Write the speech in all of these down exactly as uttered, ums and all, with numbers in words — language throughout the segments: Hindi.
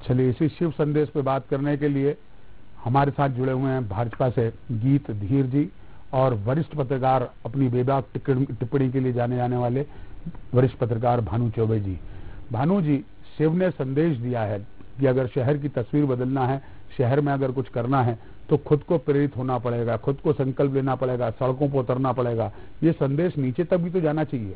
चलिए, इसी शिव संदेश पे बात करने के लिए हमारे साथ जुड़े हुए हैं भाजपा से गीत धीर जी और वरिष्ठ पत्रकार, अपनी बेबाक टिप्पणी के लिए जाने जाने वाले वरिष्ठ पत्रकार भानु चौबे जी। भानु जी, शिव ने संदेश दिया है कि अगर शहर की तस्वीर बदलना है, शहर में अगर कुछ करना है तो खुद को प्रेरित होना पड़ेगा, खुद को संकल्प लेना पड़ेगा, सड़कों पर उतरना पड़ेगा। ये संदेश नीचे तक भी तो जाना चाहिए।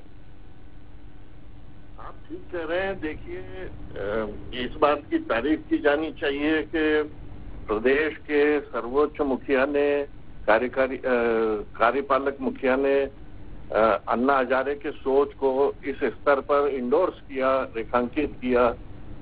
आप ठीक कह रहे हैं। देखिए, इस बात की तारीफ की जानी चाहिए कि प्रदेश के सर्वोच्च मुखिया ने, कार्यकारी कार्यपालक मुखिया ने अन्ना हजारे के सोच को इस स्तर पर इंडोर्स किया, रेखांकित किया।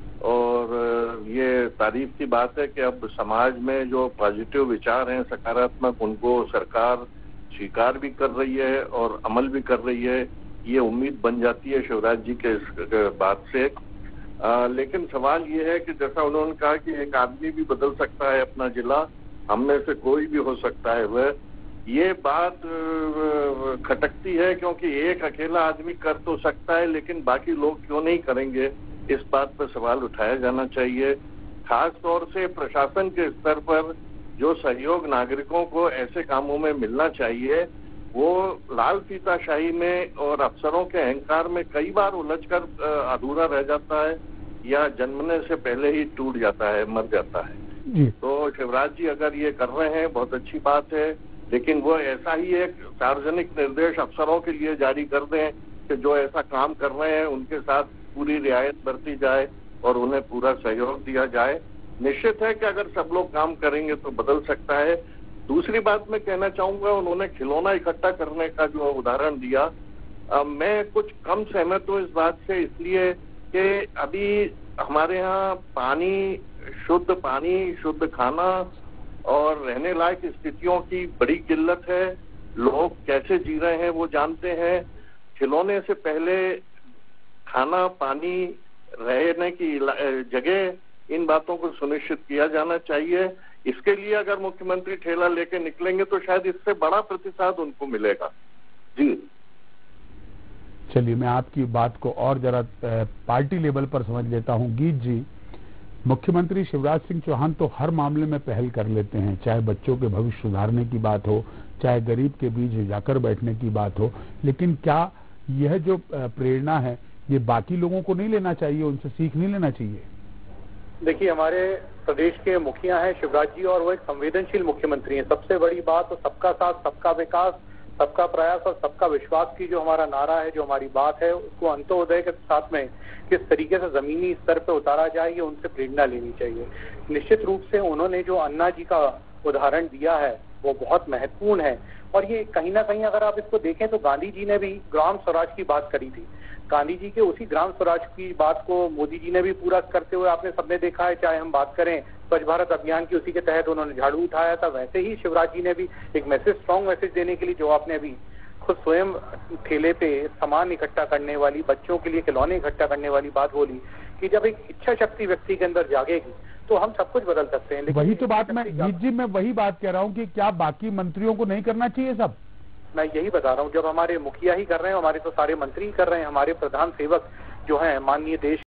और ये तारीफ की बात है कि अब समाज में जो पॉजिटिव विचार हैं, सकारात्मक, उनको सरकार स्वीकार भी कर रही है और अमल भी कर रही है। ये उम्मीद बन जाती है शिवराज जी के इस बात से। आ, लेकिन सवाल ये है कि जैसा उन्होंने कहा कि एक आदमी भी बदल सकता है अपना जिला, हम में से कोई भी हो सकता है वह, ये बात खटकती है, क्योंकि एक अकेला आदमी कर तो सकता है, लेकिन बाकी लोग क्यों नहीं करेंगे, इस बात पर सवाल उठाया जाना चाहिए। खास तौर से प्रशासन के स्तर पर जो सहयोग नागरिकों को ऐसे कामों में मिलना चाहिए, वो लाल फीताशाही में और अफसरों के अहंकार में कई बार उलझकर अधूरा रह जाता है या जन्मने से पहले ही टूट जाता है, मर जाता है जी। तो शिवराज जी अगर ये कर रहे हैं, बहुत अच्छी बात है, लेकिन वो ऐसा ही एक सार्वजनिक निर्देश अफसरों के लिए जारी कर दें कि जो ऐसा काम कर रहे हैं उनके साथ पूरी रियायत बरती जाए और उन्हें पूरा सहयोग दिया जाए। निश्चित है कि अगर सब लोग काम करेंगे तो बदल सकता है। दूसरी बात मैं कहना चाहूंगा, उन्होंने खिलौना इकट्ठा करने का जो उदाहरण दिया, आ, मैं कुछ कम सहमत हूँ इस बात से, इसलिए कि अभी हमारे यहाँ पानी, शुद्ध पानी, शुद्ध खाना और रहने लायक स्थितियों की बड़ी किल्लत है। लोग कैसे जी रहे हैं वो जानते हैं। खिलौने से पहले खाना, पानी, रहने की जगह, इन बातों को सुनिश्चित किया जाना चाहिए। इसके लिए अगर मुख्यमंत्री ठेला लेके निकलेंगे तो शायद इससे बड़ा प्रतिसाद उनको मिलेगा जी। चलिए, मैं आपकी बात को और जरा पार्टी लेवल पर समझ लेता हूं। गीत जी, मुख्यमंत्री शिवराज सिंह चौहान तो हर मामले में पहल कर लेते हैं, चाहे बच्चों के भविष्य सुधारने की बात हो, चाहे गरीब के बीच जाकर बैठने की बात हो, लेकिन क्या यह जो प्रेरणा है ये बाकी लोगों को नहीं लेना चाहिए, उनसे सीख नहीं लेना चाहिए? देखिए, हमारे प्रदेश के मुखिया हैं शिवराज जी और वो एक संवेदनशील मुख्यमंत्री हैं। सबसे बड़ी बात तो सबका साथ, सबका विकास, सबका प्रयास और सबका विश्वास की जो हमारा नारा है, जो हमारी बात है, उसको अंत्योदय के साथ में किस तरीके से जमीनी स्तर पर उतारा जाए, ये उनसे प्रेरणा लेनी चाहिए। निश्चित रूप से उन्होंने जो अन्ना जी का उदाहरण दिया है वो बहुत महत्वपूर्ण है। और ये कहीं ना कहीं अगर आप इसको देखें तो गांधी जी ने भी ग्राम स्वराज की बात करी थी। गांधी जी के उसी ग्राम स्वराज की बात को मोदी जी ने भी पूरा करते हुए आपने सबने देखा है। चाहे हम बात करें स्वच्छ भारत अभियान की, उसी के तहत उन्होंने झाड़ू उठाया था, वैसे ही शिवराज जी ने भी एक मैसेज, स्ट्रॉन्ग मैसेज देने के लिए, जो आपने अभी खुद स्वयं ठेले पे सामान इकट्ठा करने वाली, बच्चों के लिए खिलौने इकट्ठा करने वाली बात बोली कि जब एक इच्छा शक्ति व्यक्ति के अंदर जागेगी तो हम सब कुछ बदल सकते हैं। वही तो बात मैं गीत जी मैं वही बात कह रहा हूँ कि क्या बाकी मंत्रियों को नहीं करना चाहिए सब? मैं यही बता रहा हूँ, जब हमारे मुखिया ही कर रहे हैं, हमारे तो सारे मंत्री ही कर रहे हैं, हमारे प्रधान सेवक जो हैं माननीय देश